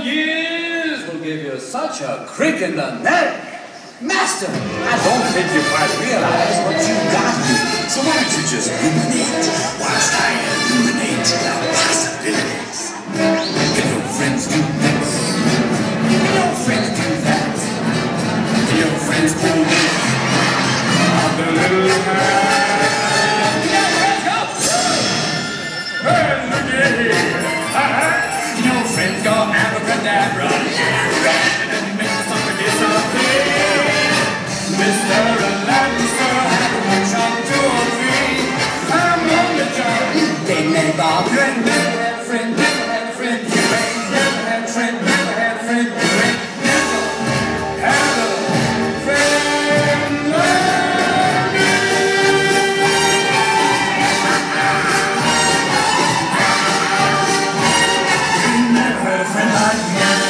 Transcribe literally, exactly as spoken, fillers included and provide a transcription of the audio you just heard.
years will give you such a crick in the neck. Master, I don't think you quite realize what you got me. So why don't you just ruminate whilst I illuminate the possibilities? Can your friends do this? Can your friends do that? Can your friends pull me on the little hand? Can your friends go? Well, look at here. Can your friends go abracadabra? And then make the sucker disappear. Mister Lannister had a workshop two or three. I'm on the job. They never Bob. You ain't never had a friend, never had a friend. You ain't never had a friend, never had a friend. You ain't never had a friend like me. You never had a friend like me.